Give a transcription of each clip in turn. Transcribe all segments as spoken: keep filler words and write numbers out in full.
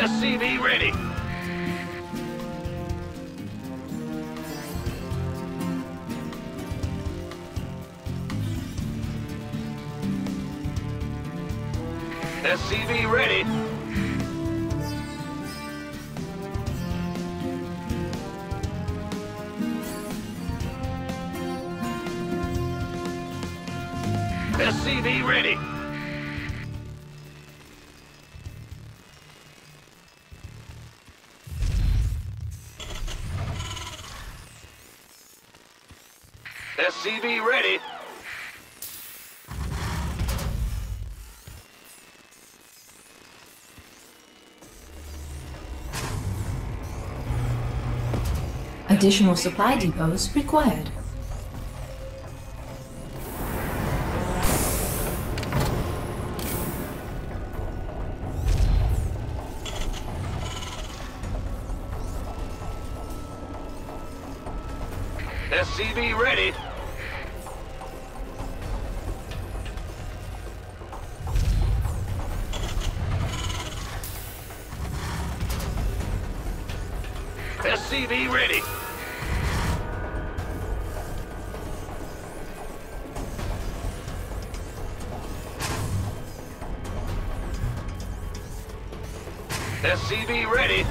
S C V ready. S C V ready. S C V ready. S C V ready. Additional supply depots required. S C V ready. S C V ready. S C V ready.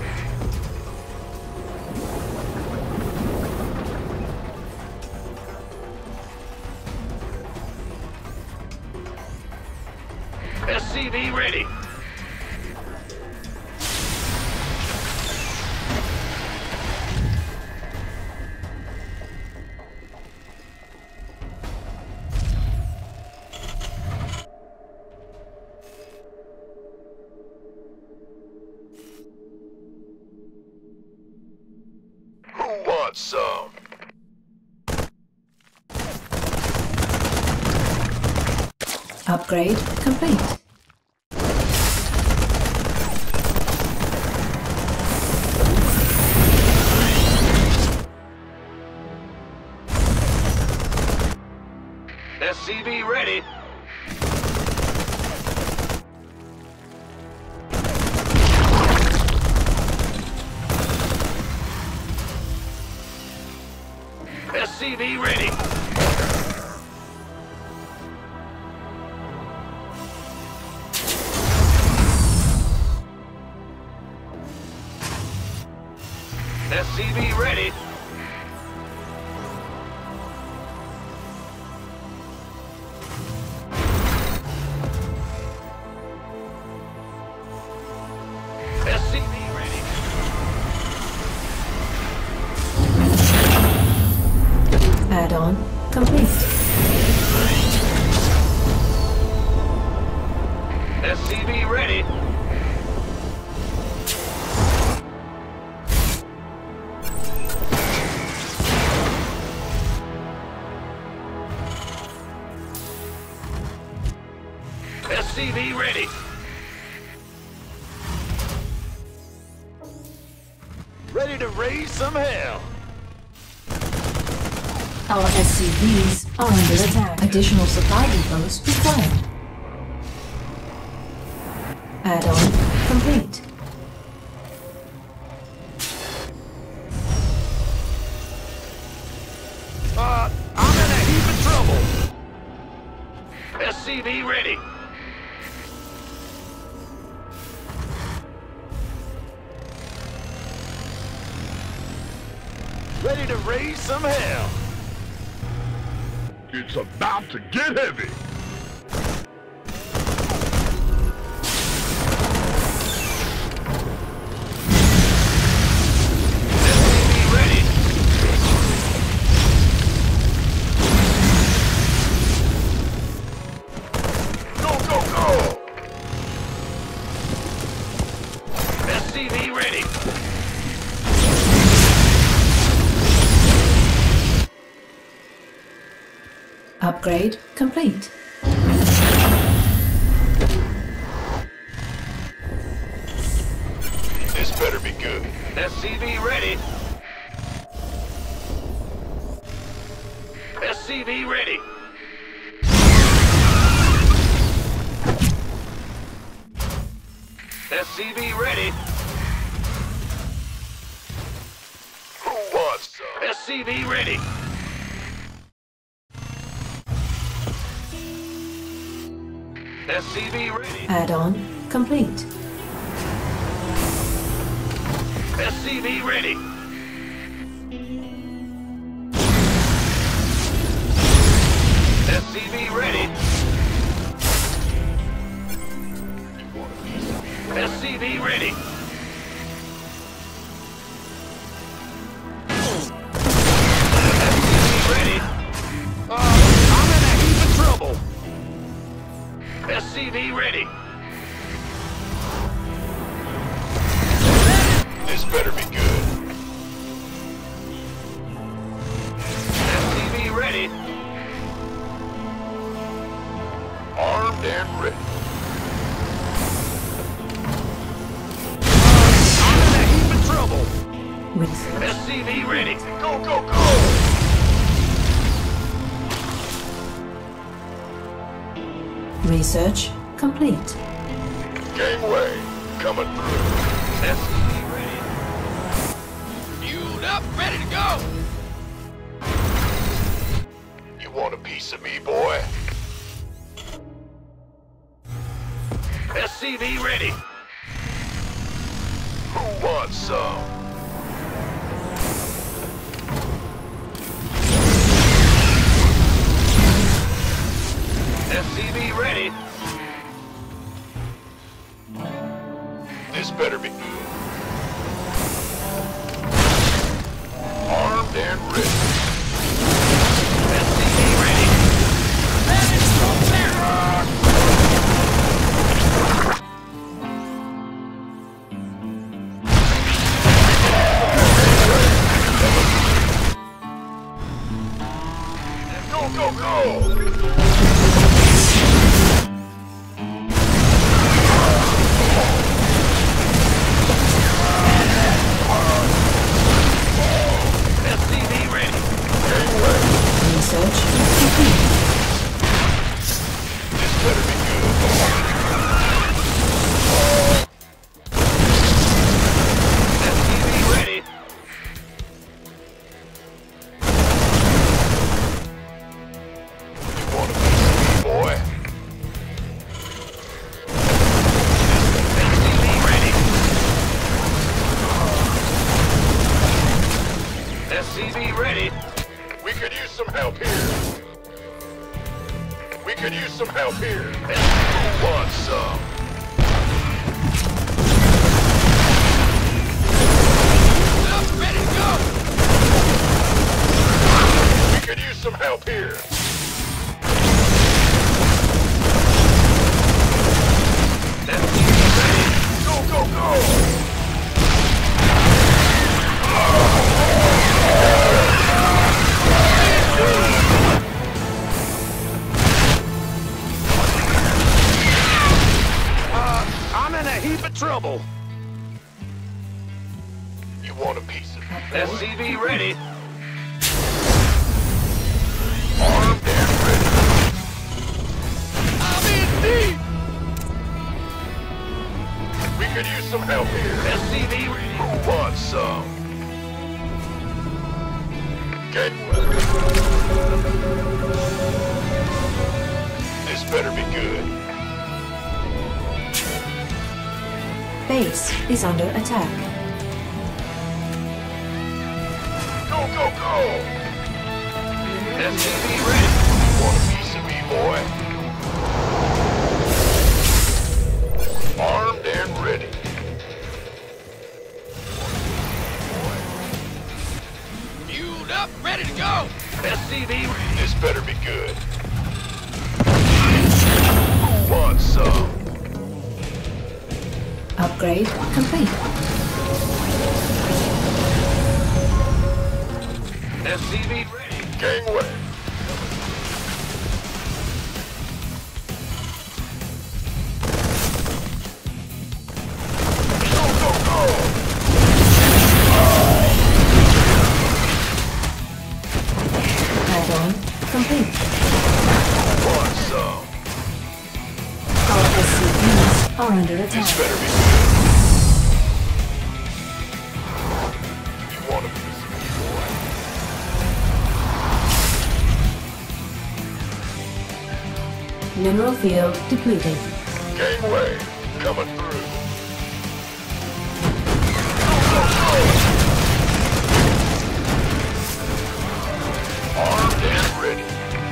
S C V ready. Who wants some? Upgrade complete. S C V ready. S C V ready. S C V ready. S C V ready. Add-on complete. S C V ready. S C V ready. Ready to raise some hell. Our S C Vs are under attack. Additional supply depots required. Add-on complete. Uh, I'm in a heap of trouble. S C V ready. Ready to raise some hell. It's about to get heavy. S C V ready. Go, go, go! S C V ready. Upgrade complete. This better be good. S C V ready. S C V ready. S C V ready. Who wants some? S C V ready. S C V ready. Add-on complete. S C V ready. S C V ready. S C V ready. S C V ready. Uh, I'm in a heap of trouble. S C V ready. This better be good. S C V ready. Armed and ready. I'm in a heap of trouble. Research. S C V ready. Go, go, go! Research complete. Gangway, coming through. S C V ready. Fueled up, ready to go. You want a piece of me, boy? S C V ready. Who wants some? S C V ready. This better be armed and ready. S C V ready. Go, go, go! S C V ready. Gangway, Research complete. this better be good. S C V ready. You want a piece of me, boy? S C V ready. S C V ready. We could use some help here. We could use some help here. Who wants some? Up, ready to go. We could use some help here. S C V ready. Go, go, go! Uh, I'm in a heap of trouble. You want a piece of me? S C V ready. Armed and ready. I'm in deep. We could use some help here. S C V ready. Who wants some? Gangway. This better be good. Base is under attack. Go, go, go! S C V ready. Want a piece of me, boy? Armed and ready. Fueled up, ready to go. S C V ready. This better be good. Who wants some? Upgrade complete. S C V ready. Gangway. Go, go, go! Add-on complete. Who wants some? Our S C Vs are under This attack. better be good. Mineral field depleted. Gangway, coming through. Armed and ready.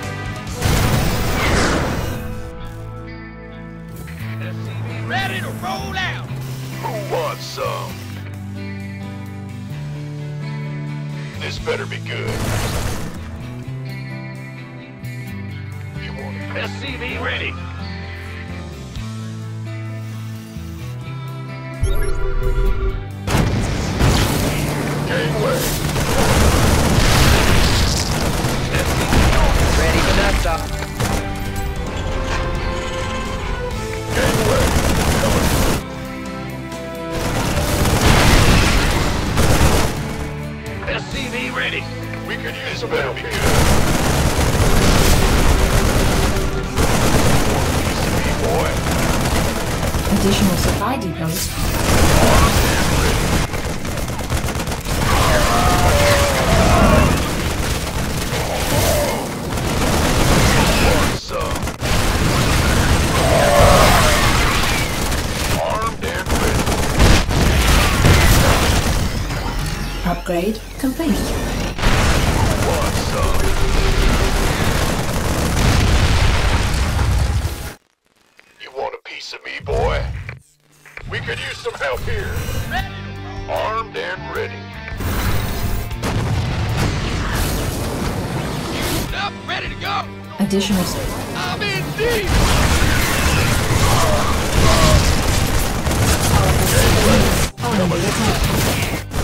S C V ready to roll out. Who wants some? This better be good. You want it? S C V ready. Gangway. S C V ready for dust off. Gangway, coming through. S C V ready. We could use this better be good. Piece of me, boy. Additional supply depots. Want some? Armed and ready. Upgrade complete. Want some? You want a piece of me, boy? We could use some help here. Armed and ready. Up, ready to go. Additional I'm in deep. under attack.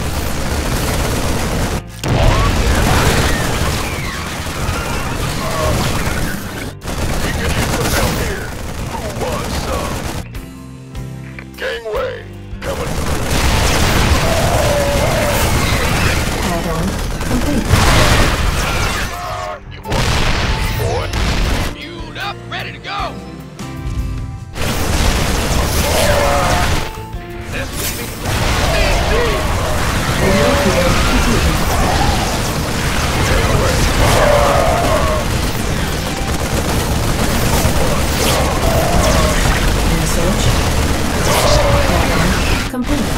We could use some help here. Who wants some? Gangway, coming through. Add-on complete. You want a piece of me, boy? Fueled up, ready to go. S C V Mineral field completed. Research. Add-on complete.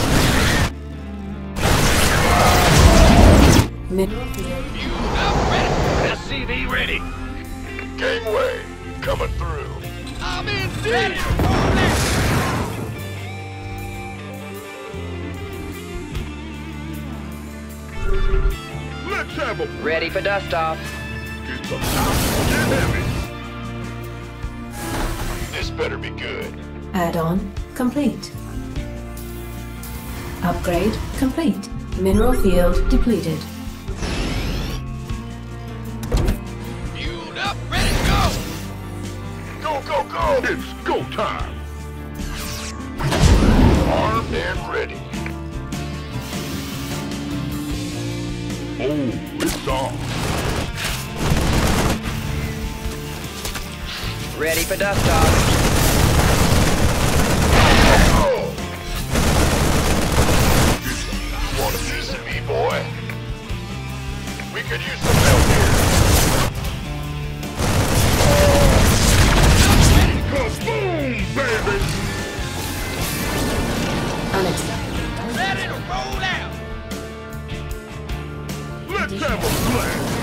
Mineral field. fueled up, ready. S C V ready. Gangway, coming through. I'm in deep. Ready to roll out. Let's have a Ready for dust off. It's about to get heavy. This better be good. Add-on complete. Upgrade complete. Mineral field depleted. Fueled up, ready to go. Go, go, go! It's go time! Armed and ready. Oh, it's on. Ready for dust off. Oh! Want a piece of me, boy? We could use some help here. Kaboom, baby! Unacceptable. Ready to roll out. Let's have a blast!